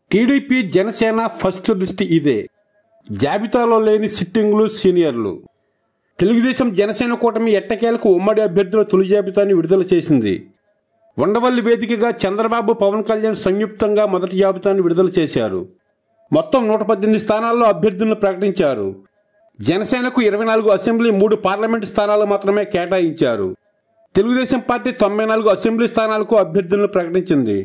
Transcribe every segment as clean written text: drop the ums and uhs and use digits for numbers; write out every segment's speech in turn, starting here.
TDP Janasena first list ఇదే. జాబితాలో లేని సిట్టింగులు, సీనియర్లు. తెలుగుదేశం జనసేన కూటమి ఎట్టకేలకు ఉమ్మడి అభ్యర్థుల తొలి జాబితాని విడుదల చేసింది. ఉండవల్లి వేదికగా చంద్రబాబు, పవన్ కళ్యాణ్ సంయుక్తంగా మొదటి జాబితాను విడుదల చేశారు. మొత్తం 118 స్థానాల్లో అభ్యర్థులను ప్రకటించారు. జనసేనకు 24 అసెంబ్లీ, 3 పార్లమెంటు స్థానాలు మాత్రమే కేటాయించారు. తెలుగుదేశం పార్టీ 94 అసెంబ్లీ స్థానాలకు అభ్యర్థులను ప్రకటించింది.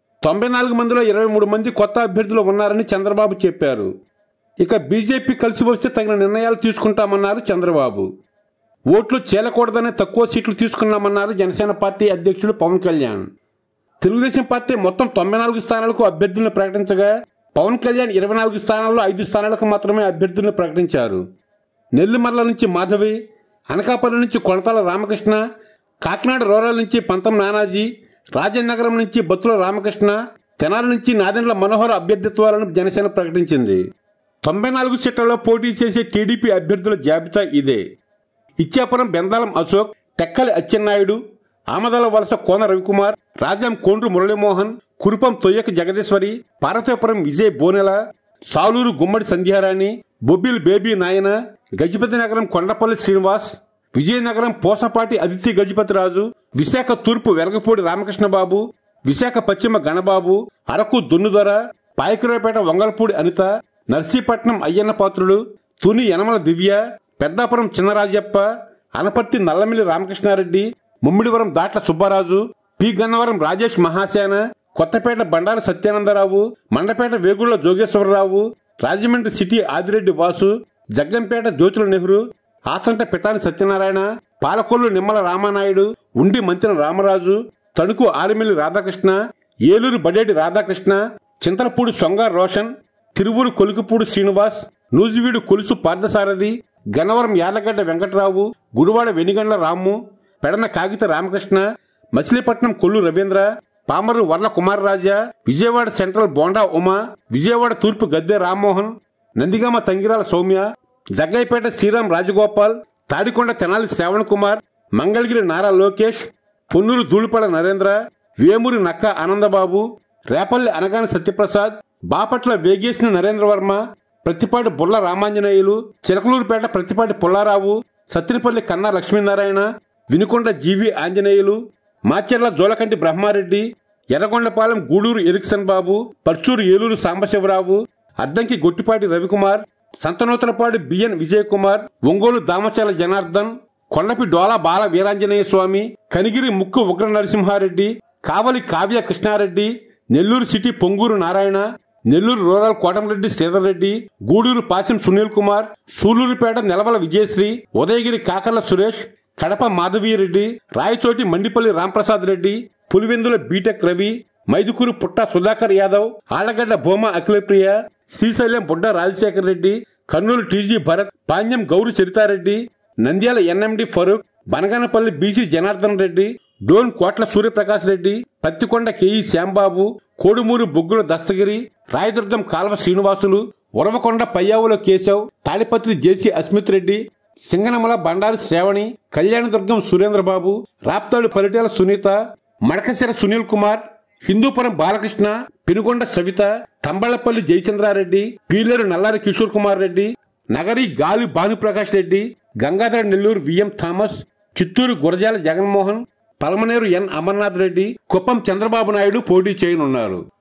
94 మందిలో 23 మంది కొత్త అభ్యర్థులు ఉన్నారని చంద్రబాబు చెప్పారు. ఇక బీజేపీ కలిసి వస్తే తగిన నిర్ణయాలు తీసుకుంటామన్నారు చంద్రబాబు. ఓట్లు చేలకూడదనే తక్కువ సీట్లు తీసుకున్నామన్నారు జనసేన పార్టీ అధ్యక్షుడు పవన్ కళ్యాణ్. తెలుగుదేశం పార్టీ మొత్తం 94 స్థానాలకు అభ్యర్థులను ప్రకటించగా పవన్ కళ్యాణ్ 24 స్థానాల్లో 5 స్థానాలకు మాత్రమే అభ్యర్థులను ప్రకటించారు. నెల్లిమర్ల నుంచి మాధవి, అనకాపల్లి నుంచి కొనతాల రామకృష్ణ, కాకినాడ రూరల్ నుంచి పంతం నానాజీ, రాజనగరం నుంచి బత్తుల రామకృష్ణ, తెనాలి నుంచి నాదెండ్ల మనోహర్ అభ్యర్థిత్వాలను జనసేన ప్రకటించింది. 94 సీట్లలో పోటీ చేసే టీడీపీ అభ్యర్థుల జాబితా ఇదే. ఇచ్చాపురం బెందాలం అశోక్, టెక్కలి అచ్చెన్నాయుడు, ఆమదాల వలస కోన రవికుమార్, రాజాం కోండ్రు మురళీమోహన్, కురుపం తొయ్యక జగదీశ్వరి, పార్వతీపురం విజయ్ బోనెల, సాలూరు గుమ్మడి సంధ్యారాణి, బొబ్బిల్ బేబీ నాయన, గజపతి నగరం కొండపల్లి శ్రీనివాస్, విజయనగరం పోసపాటి అదితి గజపతిరాజు, విశాఖ తూర్పు వెలగపూడి రామకృష్ణబాబు, విశాఖ పశ్చిమ Ganababu, Araku Donnudora, Payakaraopeta Vangalapudi Anitha, Narsipatnam Ayyanna Patrudu, Tuni Yanamala Divya, Peddapuram Chinarajappa, Anaparthi Nallamilli Ramakrishnareddy, Mummidivaram Datla Subbaraju, P Gannavaram Rajesh Mahasena, Kothapeta Bandaru Satyanandarao, Mandapeta Vegulla Jogeswararao, Rajahmundry city Adireddy Vasu, Jaggampeta Jyothula Nehru, Achanta Pithani Satyanarayana, Palakollu Nimmala Ramanaidu, Undi Mantena Ramaraju, Tanuku Arimilli Radhakrishna, Eluru Badeti Radhakrishna, Chintalapudi సొంగార్ Roshan, Tiruvuru Kolikapudi Srinivas, Nuzvid Kolusu Parthasarathi, Gannavaram Yarlagadda Venkatrao, Gudivada Venigandla Ramu, Pedana Kagita Ramakrishna, Machilipatnam Kollu Ravindra, Pamarru Varla Kumararaja, Vijayawada central Bonda Uma, Vijayawada తూర్పు గద్దె రామ్మోహన్, నందిగామ తంగిరాల సౌమ్య, జగ్గైపేట శ్రీరామ్ రాజగోపాల్, తాడికొండ తెనాలి శ్రావణ్ కుమార్, మంగళగిరి నారా లోకేష్, పొన్నూరు ధూళిపడ నరేంద్ర, వేమూరి నక్క Anandababu, Repalle Anagani Satyaprasad, Bapatla Vegesina Narendra Varma, Prathipati Burla Ramanjaneyulu, Chilakaluripet Prathipati Pullarao, Sattenapalli Kanna Lakshminarayana, Vinukonda GV Anjaneyulu, Macherla Julakanti Brahmareddy, Yerragondapalem Gudur Erikson Babu, Parchur Eluri Sambasivarao, Addanki Gottipati Ravikumar, Santhanuthalapadu BN Vijay Kumar, Ongole Damacharla Janardhan, Kondapi Dola Bala Veeranjaneya Swamy, Kanigiri Mukku Ugra Narasimhareddy, Kavali Kavya Krishnareddy, Nellore city Ponguru Narayana, Nellore rural Kotamreddy Sridhar Reddy, Gudur Pasim Sunil Kumar, Sullurpeta Nelavala Vijayasree, Udayagiri Kakarla Suresh, Kadapa Madhavireddy, Rayachoti Mandipalli Ramprasad Reddy, Pulivendula BTech Ravi, Mydukur పుట్ట Sudhakar Yadav, Allagadda Bhuma Akhilapriya, Srisailam Budda Rajasekhar Reddy, Kurnool TG Bharath, Panyam Gowru Charitareddy, Nandyal NMD Farooq, Banaganapalli BC Janardhan Reddy, Dhone Kotla Suryaprakash Reddy, Pattikonda KE Shyambabu, Kodumur Boggula Dastagiri, Rayadurgam Kalva Srinivasulu, Uravakonda Payyavula Keshav, Tadipatri జేసీ Asmith Reddy, Singanamala Bandaru Shravani, Kalyandurg Surendra Babu, Raptadu పలిటేల Sunitha, Madakasira Sunil Kumar, Hindupuram Balakrishna, Penugonda Savitha, Thamballapalli Jayachandra Reddy, Pileru Nallari Kishore Kumar Reddy, Nagari Gali Bhanuprakash Reddy, Gangadhara Nellore VM Thomas, Chittoor Gurajala Jaganmohan, Palamaner N Amarnath Reddy, Kuppam Chandrababu Naidu పోటీ చేయనున్నారు.